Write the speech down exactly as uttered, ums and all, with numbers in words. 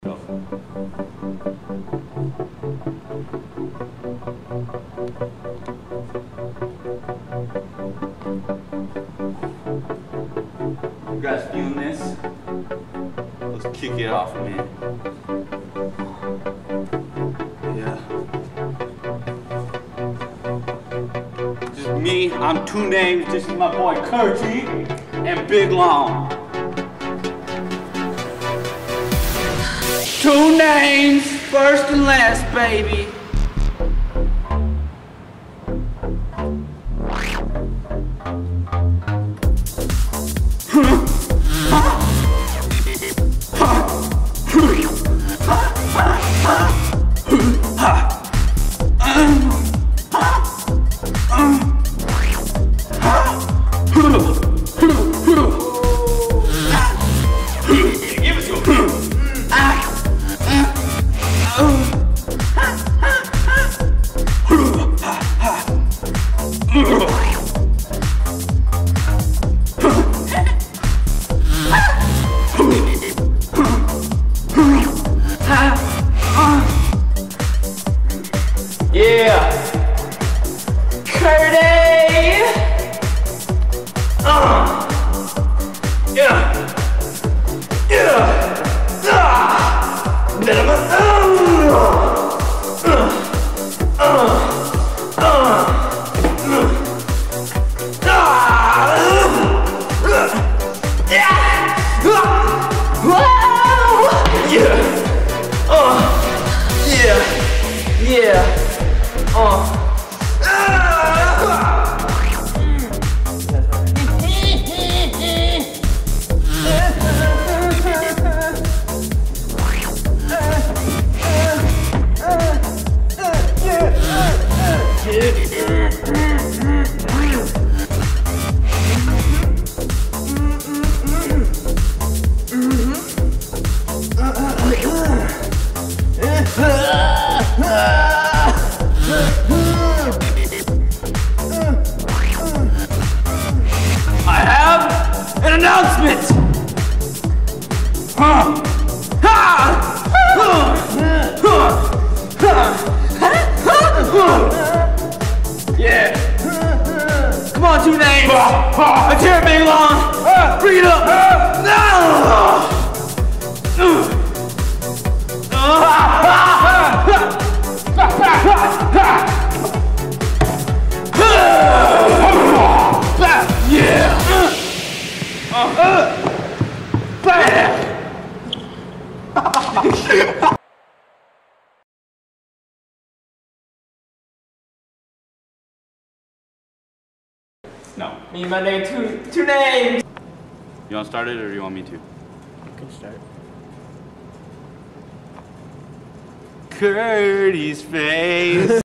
Go. You guys feeling this? Let's kick it off, man. Yeah. Just me, I'm two names. This is my boy Kurtie and Big Long. Two names, first and last, baby. Yeah, Kurtie. Uh. Yeah. Yeah. Ah. Minimum. Uh. Uh. Uh. Uh. Yeah. Yeah. Oh. I have an announcement! Huh. Yeah. Come on, two names. Let's hear it, Big Long. Bring it up. Yeah. Uh, uh, No. Me and my name, two, two names. You want to start it or do you want me to? You can start. Kurtie's face.